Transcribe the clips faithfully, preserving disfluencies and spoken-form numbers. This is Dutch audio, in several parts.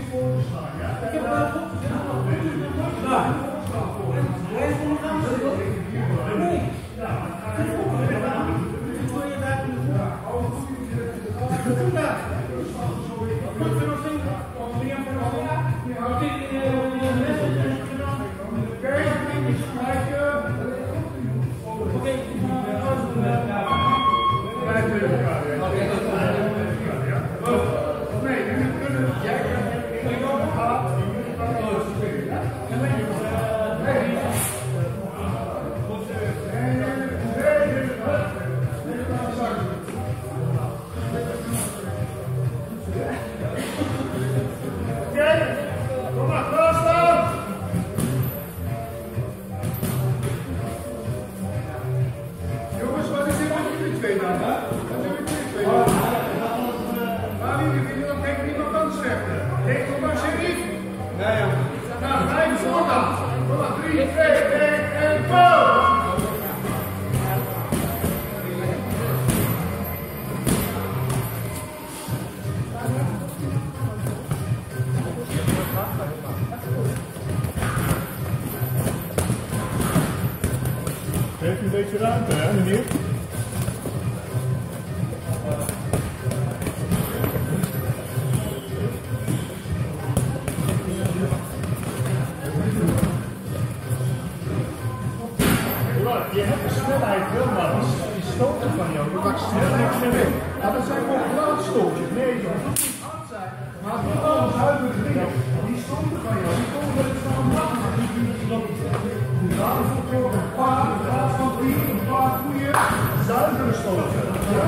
Heeft u een beetje ruimte, hè, meneer? Je hebt de snelheid wel, maar die stoten van jou, je maakt snel niks meer in. Maar dat zijn gewoon plaatstootjes. Nee, je moet niet hard zijn. Maar het wordt allemaal zuiver dingen. Die stoten van jou, die komen er van een nacht. Ja, dat is ook een paar, in plaats van vier, een paar goede, zuivere stoten. Ja?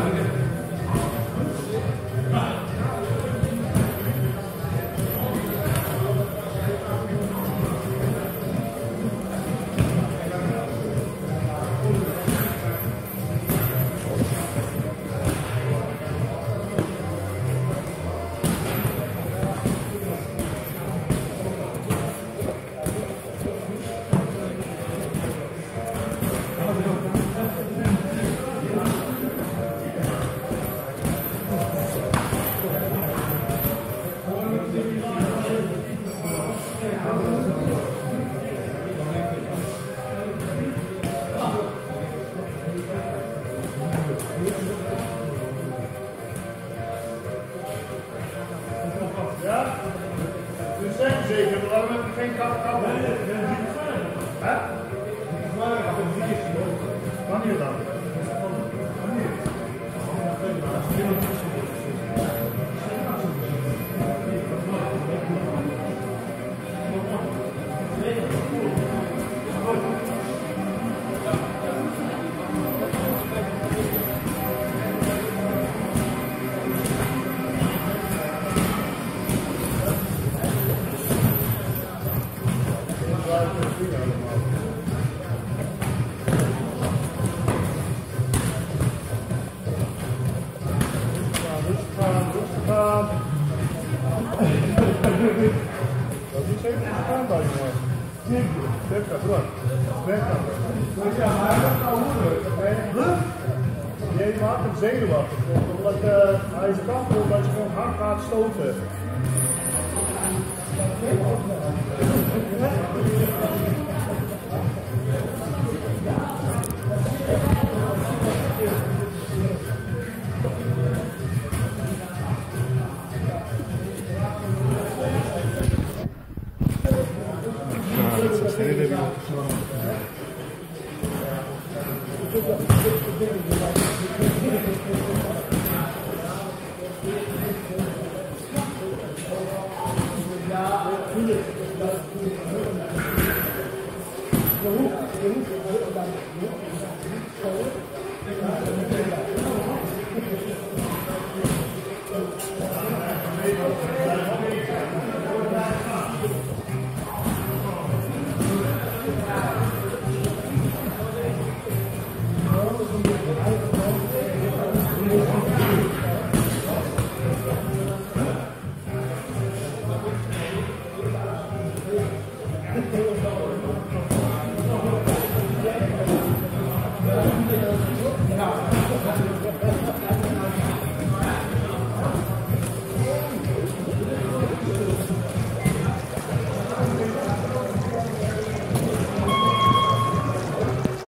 Zeker, maar we hebben geen kap kap. Nee, nee, nee. Hè? Wanneer dan? Wanneer? Dat is zeker een aanbouw, jongen. Nee, dat gaat door. Dat gaat door. Ja, maar hij gaat nou horen. Je maakt hem zenuwachtig. Omdat uh, hij is kant op dat je gewoon hard gaat stoten. Ja,